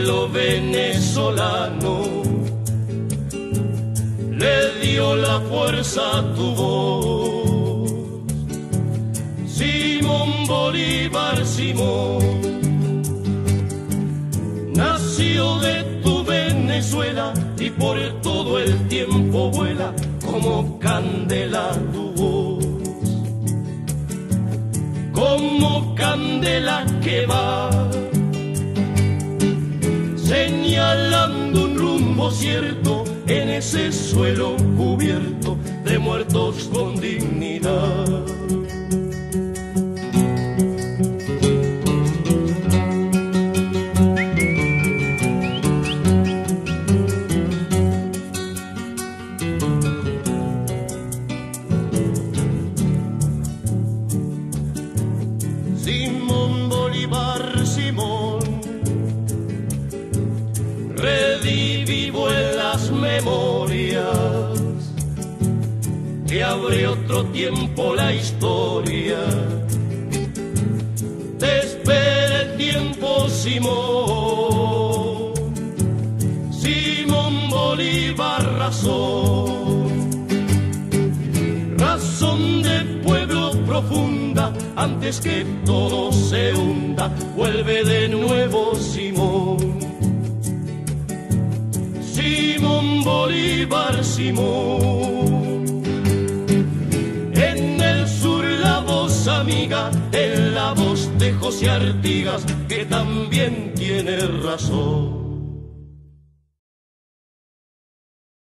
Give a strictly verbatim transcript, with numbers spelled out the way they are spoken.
pueblo venezolano le dio la fuerza a tu voz. Simón Bolívar, Simón, nació de tu Venezuela y por todo el tiempo vuela como candela tu voz, como candela que va señalando un rumbo cierto en ese suelo cubierto de muertos con dignidad. Simón Bolívar, Simón, redivivo en las memorias que abre otro tiempo la historia. Te espera el tiempo, Simón, Simón Bolívar, razón, razón de pueblo profunda. Antes que todo se hunda, vuelve de nuevo Simón. Simón Bolívar, Simón. En el sur la voz amiga, en la voz de José Artigas, que también tiene razón.